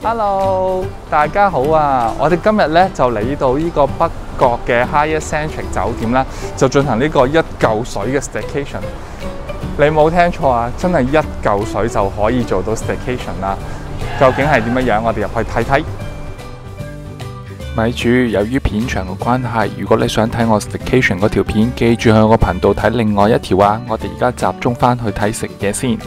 Hello， 大家好啊！我哋今日咧就嚟到呢個北角嘅 Hyatt Centric 酒店啦，就進行呢個一嚿水嘅 staycation。你冇聽錯啊，真係一嚿水就可以做到 staycation 啦。究竟係點樣？我哋入去睇睇。咪住，由於片長嘅關係，如果你想睇我 staycation 嗰條片，記住去我頻道睇另外一條啊！我哋而家集中翻去睇食嘢先。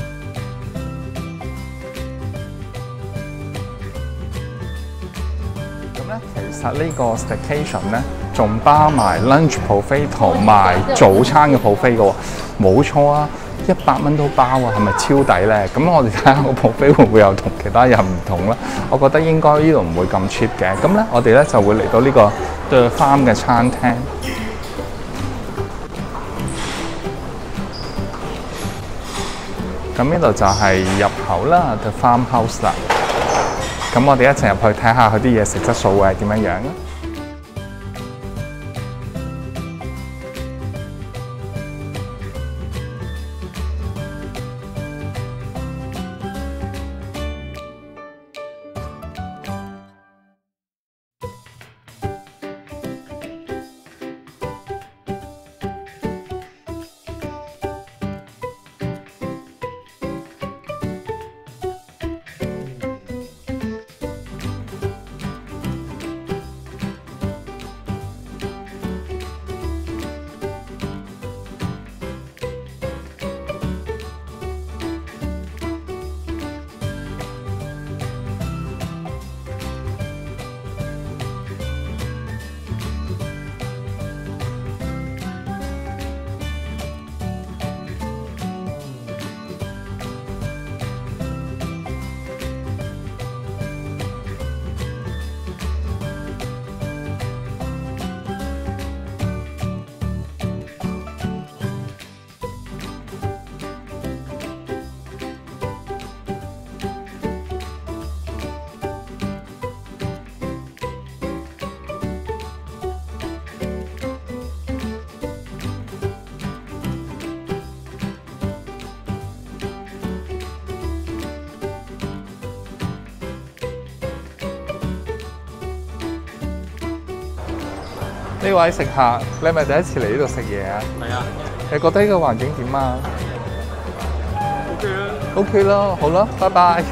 其實呢個 staycation 咧，仲包埋 lunch buffet 同埋早餐嘅 buffet 嘅喎，冇錯啊，100蚊都包啊，係咪超抵咧？咁我哋睇下個 buffet 會唔會有同其他人唔同啦？我覺得應該呢度唔會咁 cheap 嘅。咁咧，我哋咧就會嚟到呢個 The Farm 嘅餐廳。咁呢度就係入口啦 ，The Farmhouse 啦。咁我哋一齊入去睇下佢啲嘢食質素會係點樣樣。呢位食客，你係咪第一次嚟呢度食嘢啊？ 係啊。 你覺得呢個環境點啊 ？OK 啦。 OK 啦，好啦，拜拜。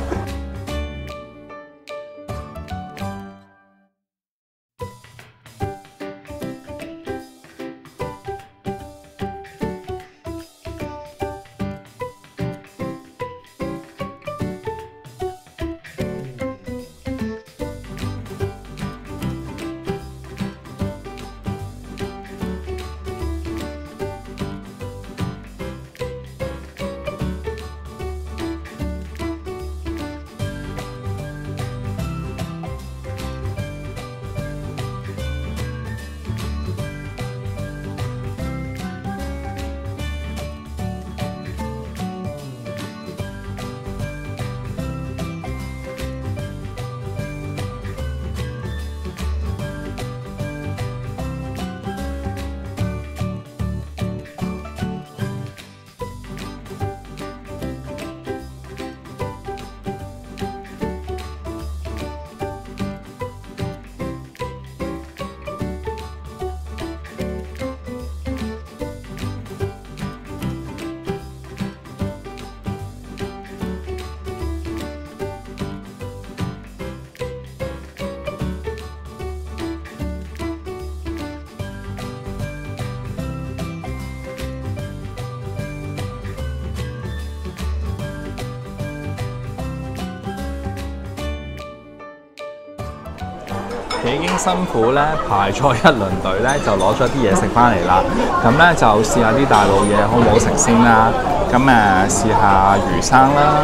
幾經辛苦咧，排咗一輪隊咧，就攞咗啲嘢食翻嚟啦。咁咧就試下啲大陸嘢好唔好食先啦。咁試下魚生啦。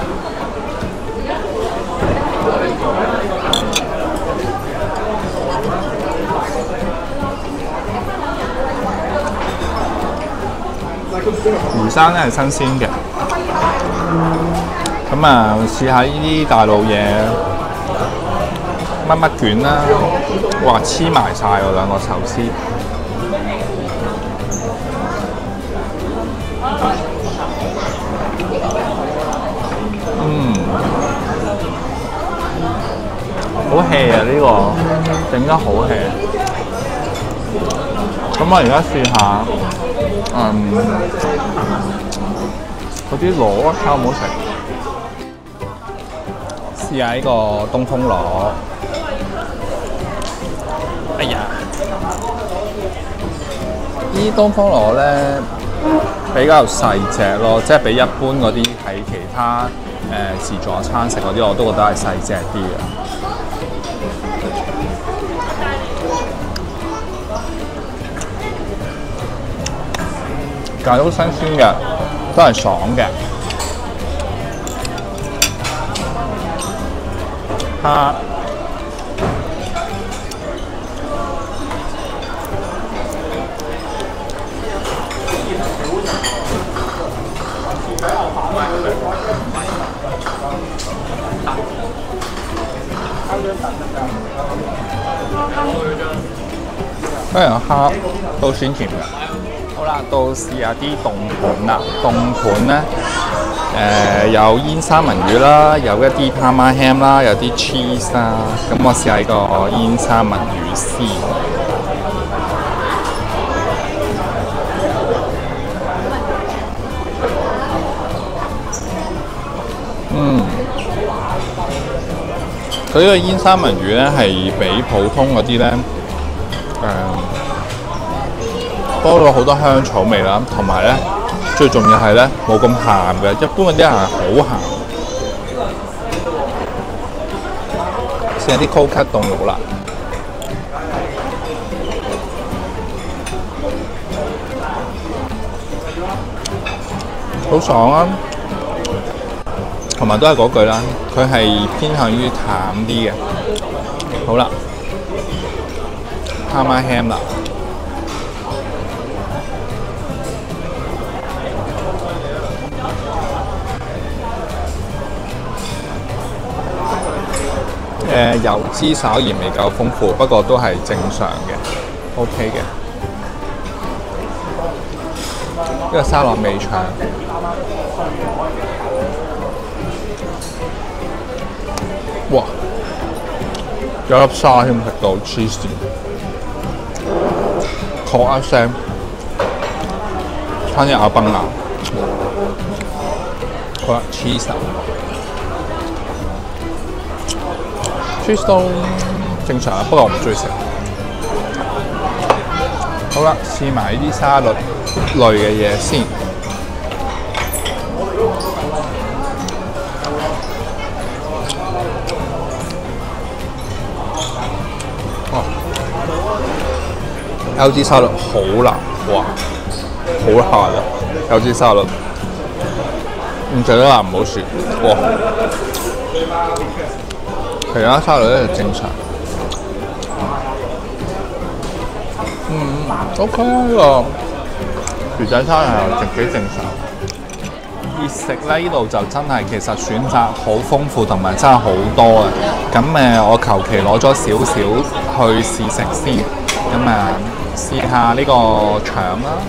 魚生咧係新鮮嘅。咁試下呢啲大陸嘢。乜乜卷啦，哇黐埋晒喎兩個壽司。 好 hea 啊！呢、個整得好 hea。咁我而家試下，嗰啲螺睇好唔好食？試下呢個東風螺。哎呀！啲東風螺咧比較細隻咯，即係比一般嗰啲喺其他自助餐食嗰啲，我都覺得係細隻啲嘅。但係都新鮮嘅，都係爽嘅。蝦。跟住蝦都鮮甜嘅。好啦，到試下啲凍盤啦。凍盤咧，有煙三文魚啦，有一啲 Parma ham 啦，有啲 cheese 啦。咁我試下呢個煙三文魚先。佢呢個煙三文魚咧係比普通嗰啲咧多咗好多香草味啦，同埋咧最重要係咧冇咁鹹嘅，一般嗰啲係好鹹。試下啲 cold cut 凍肉啦，好爽啊！同埋都係嗰句啦，佢係偏向於淡啲嘅。好啦，Parma ham 啦。油脂稍然未夠豐富，不過都係正常嘅 ，OK 嘅。呢個沙律味腸，哇！有粒沙添，食到黐線，確一聲，差啲咬崩牙。好啦，cheese。cheese 都正常啊，不過我唔中意食。好啦，試埋呢啲沙律類嘅嘢先。哇！有啲沙律好辣，哇！好辣啊！有啲沙律唔食得辣唔好算，哇！其他沙律咧就正常。OK 啊，呢個魚仔沙律係幾正常。熱食咧，呢度就真係其實選擇好豐富同埋真係好多啊！咁我求其攞咗少少去試食先。咁試下呢個腸啦。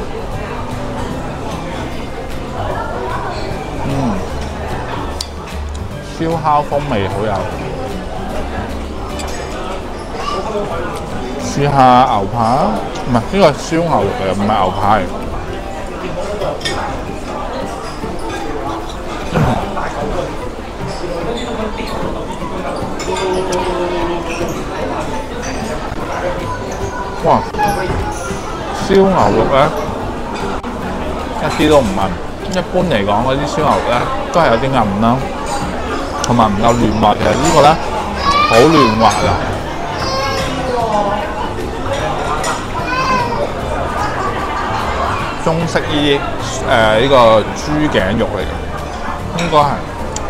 燒烤風味好有。試下牛扒，唔係呢個係燒牛肉嚟，唔係牛扒嚟。哇！燒牛肉咧，一啲都唔韌。一般嚟講，嗰啲燒牛肉咧都係有啲韌啦，同埋唔夠嫩滑嘅。呢個咧好嫩滑啊！中式呢啲呢個豬頸肉嚟嘅，應該係。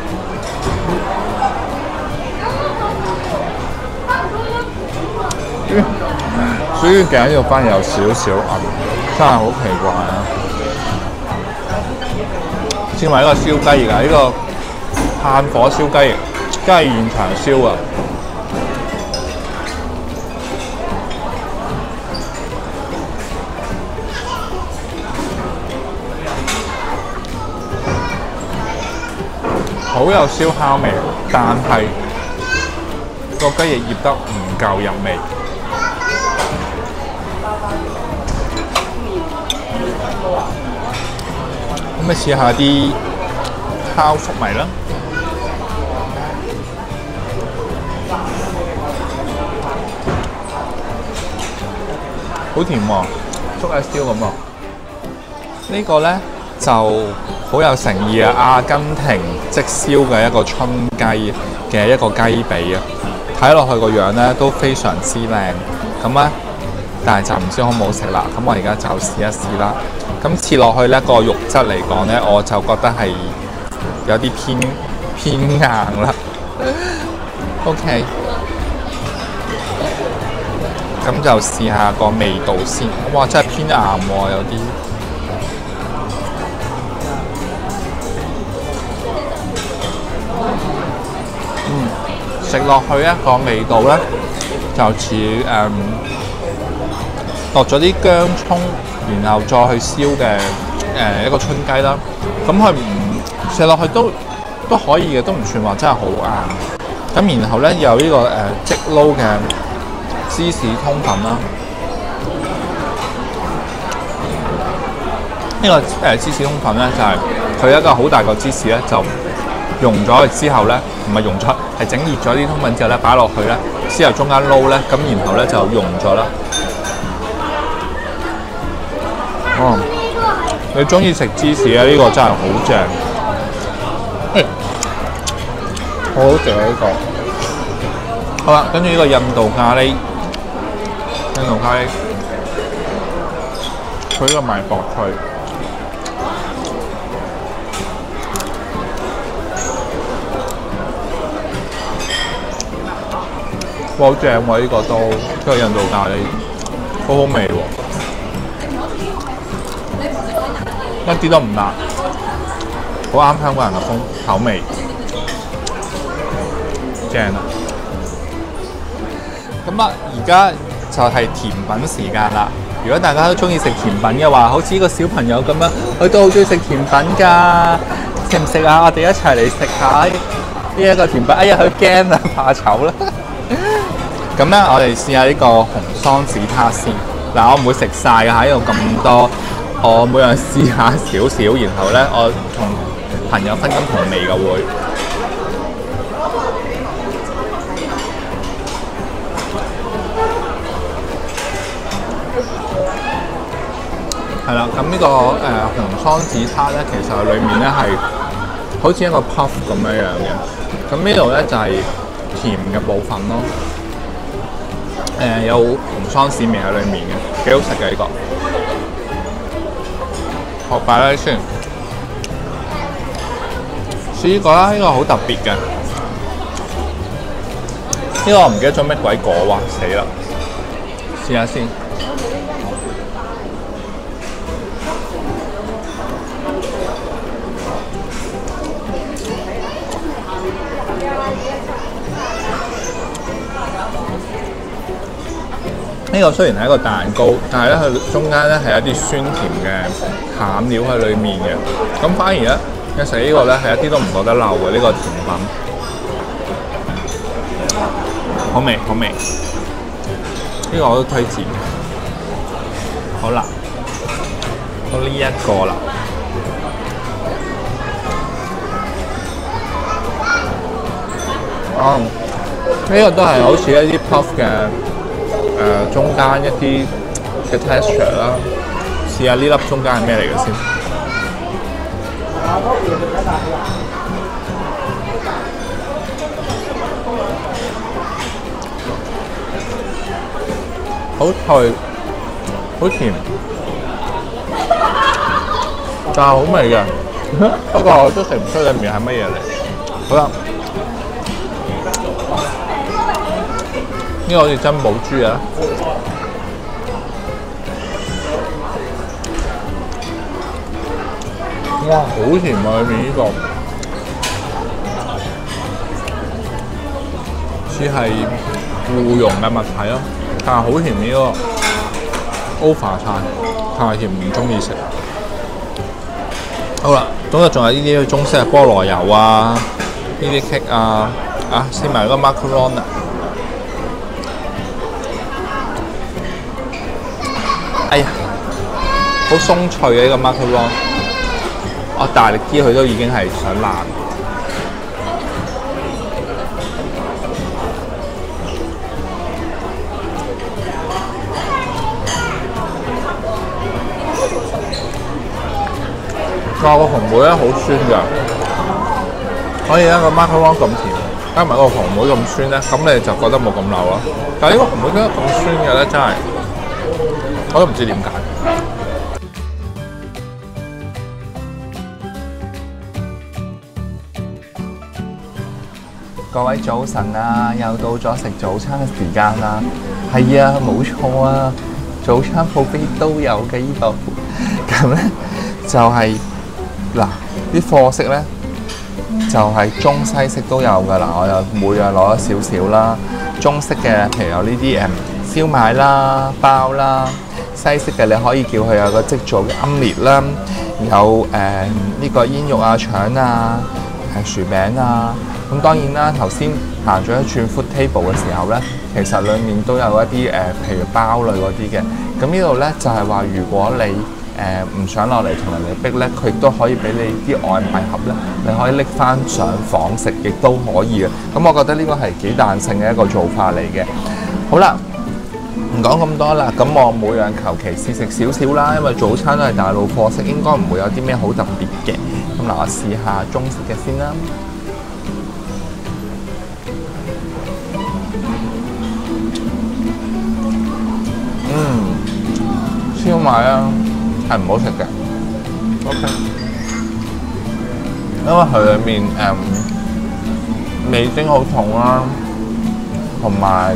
豬頸肉反而有少少韌，真係好奇怪啊！試埋呢個燒雞翼啊，呢個炭火燒雞翼，真係現場燒啊！好有燒烤味，但係個雞翼醃得唔夠入味。咁咪試下啲烤粟米啦。好甜喎，粟米燒咁喎。呢個咧就好有誠意啊！阿根廷即燒嘅一個春雞嘅一個雞髀啊，睇落去個樣咧都非常之靚。咁咧，但係就唔知好唔好食啦。咁我而家就試一試啦。咁切落去咧個肉質嚟講咧，我就覺得係有啲偏硬啦。OK。咁就試下個味道先。哇！真係偏硬喎，有啲。食落去一個味道咧，就似落咗啲薑葱，然後再去燒嘅一個春雞啦。咁佢唔食落去都可以嘅，都唔算話真係好硬。咁然後咧有呢個即撈嘅芝士通粉啦。呢個芝士通粉咧就係佢一個好大個芝士咧，就溶咗之後咧，唔係溶咗，係整熱咗啲通粉之後咧，擺落去咧，之後中間撈咧，咁然後咧就溶咗啦。你中意食芝士咧？呢個真係好正。好正呢個。好啦，跟住呢個印度咖喱，佢呢個賣薄脆。哇！好正喎，呢個都呢個印度咖喱，好好味喎，一啲都唔辣，好啱香港人嘅口味，正啊！咁啊，而家就係甜品時間啦。如果大家都中意食甜品嘅話，好似呢個小朋友咁樣，佢都好中意食甜品㗎，食唔食啊？我哋一齊嚟食下呢一個甜品。哎呀，佢驚啊，怕醜啦〜咁咧，我哋試下呢個紅桑子塔先。嗱，我唔會食晒嘅，喺度咁多，我每樣試下少少，然後咧，我同朋友分甘同味嘅會。係啦，咁呢個紅桑子塔咧，其實裡面咧係好似一個 puff 咁樣嘅。咁呢度咧就係甜嘅部分咯。有紅桑子味喺裏面嘅，幾好食嘅呢個。我擺低先，試呢個啦，呢個好特別嘅。呢個我唔記得咗咩鬼果喎，死啦！試下先。呢個雖然係一個蛋糕，但係咧佢中間咧係一啲酸甜嘅餡料喺裡面嘅。咁反而咧，你食呢個咧係一啲都唔覺得漏嘅呢個甜品，好味好味。呢個我都推薦。好啦，到呢一個啦。呢個都係好似一啲 puff 嘅。中間一啲嘅 texture 啦，試下呢粒中間係咩嚟嘅先。好脆，好甜，但係好味嘅。不過我都食唔出裡面係乜嘢嚟。好啦。呢個好似珍寶珠啊！哇，好甜啊！裏面呢個似係互溶嘅物體咯，但係好甜呢個 over 太甜，唔中意食。好啦，咁啊仲有呢啲中式嘅菠蘿油啊，呢啲 cake 啊，試埋個 macaron 啊！ 好鬆脆嘅呢個 macaron， 我大力啲佢都已經係想爛。個紅莓咧好酸㗎，所以咧個 macaron 咁甜，加埋個紅莓咁酸咧，咁你就覺得冇咁流咯。但係呢個紅莓點解咁酸嘅咧？真係我都唔知點解。各位早晨啊，又到咗食早餐嘅時間啦。係啊，冇錯啊，早餐buffet都有嘅呢度。咁咧就係、嗱，啲貨色咧就係、中西式都有㗎啦。我又每樣攞咗少少啦。中式嘅譬如有呢啲燒賣啦、包啦；西式嘅你可以叫佢有個即做嘅奄列啦，有呢個煙肉啊、腸啊、薯餅啊。咁當然啦，頭先行咗一轉 food table 嘅時候咧，其實裡面都有一啲譬如包類嗰啲嘅。咁呢度咧就係話，如果你唔想落嚟同人哋逼咧，佢亦都可以俾你啲外賣盒咧，你可以拎翻上房食，亦都可以嘅。咁我覺得呢個係幾彈性嘅一個做法嚟嘅。好啦，唔講咁多啦，咁我每樣求其試食少少啦，因為早餐都係大路貨色，應該唔會有啲咩好特別嘅。咁嗱，我試下中式嘅先啦。燒賣啊，係唔好食嘅。OK， 因為佢裏面味精好重啦，同埋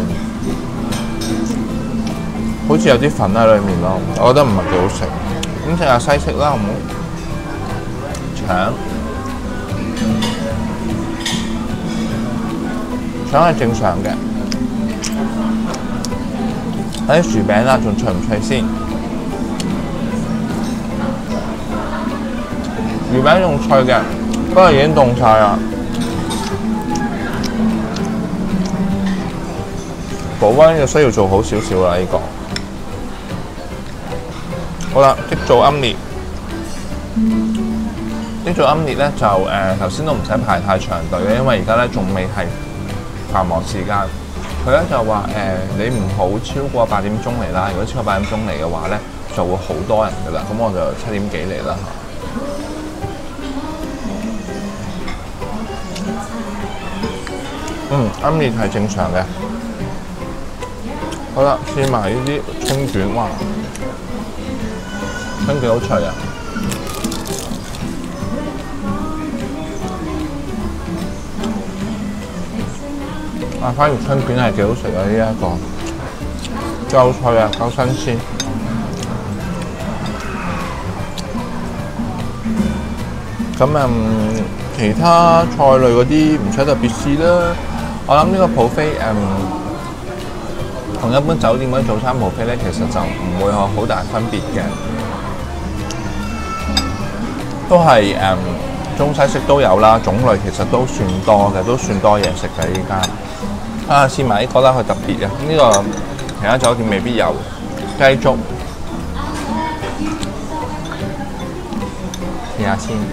好似有啲粉喺裏面咯，我覺得唔係幾好食。咁食下西式啦，好唔好？腸係正常嘅。睇啲薯餅啦，仲脆唔脆先？薯餅仲脆嘅，不過已經凍晒啦。保溫就需要做好少少啦，呢個。好啦，即做奄列。即做奄列咧就頭先都唔使排太長隊嘅，因為而家咧仲未係繁忙時間。佢咧就話你唔好超過8點鐘嚟啦，如果超過8點鐘嚟嘅話咧，就會好多人㗎啦。咁我就7點幾嚟啦。奄列係正常嘅。好啦，試埋呢啲春卷，哇！春卷好脆啊！反而春卷係幾好食啊！呢一個夠脆啊，夠新鮮。咁其他菜類嗰啲唔使特別試啦。我諗呢個buffet同一般酒店嗰啲早餐buffet咧，其實就唔會有好大分別嘅，都係中西式都有啦，種類其實都算多嘅，都算多嘢食嘅呢間。試埋呢個啦，佢特別嘅，呢個其他酒店未必有雞粥，試下先。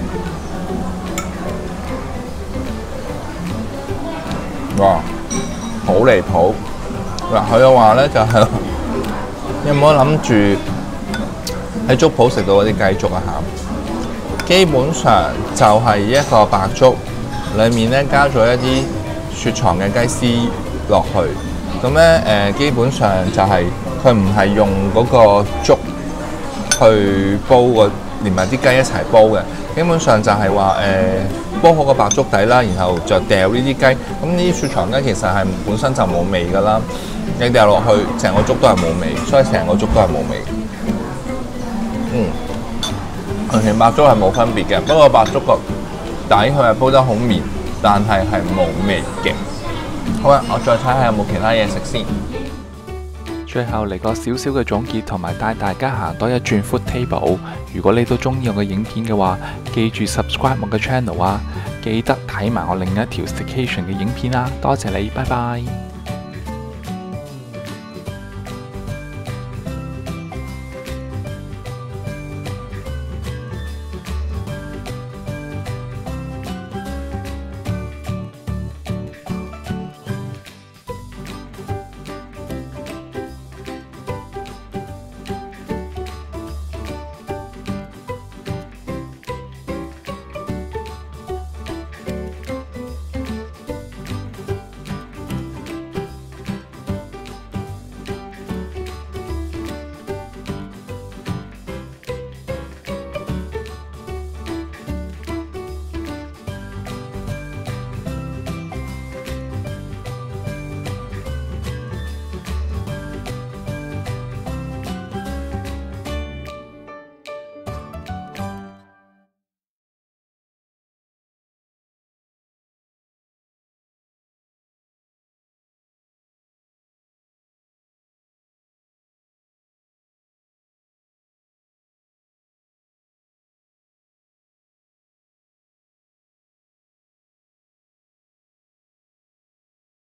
哇，好離譜！嗱，佢嘅話咧就係、有冇諗住喺粥鋪食到嗰啲雞粥啊？基本上就係一個白粥，裡面咧加咗一啲雪藏嘅雞絲落去，咁咧基本上就係佢唔係用嗰個粥去煲連埋啲雞一齊煲嘅，基本上就係話煲好個白粥底啦，然後就掉呢啲雞。咁呢啲雪藏雞其實係本身就冇味㗎啦，你掉落去成個粥都係冇味，所以成個粥都係冇味。同全白粥係冇分別嘅，不過白粥個底佢係煲得好綿，但係係冇味嘅。好啦，我再睇下有冇其他嘢食先。 最後嚟個少少嘅總結，同埋帶大家行多一轉 food table。如果你都中意我嘅影片嘅話，記住 subscribe 我嘅 channel 啊！記得睇埋我另一條 staycation 嘅影片啦。多謝你，拜拜。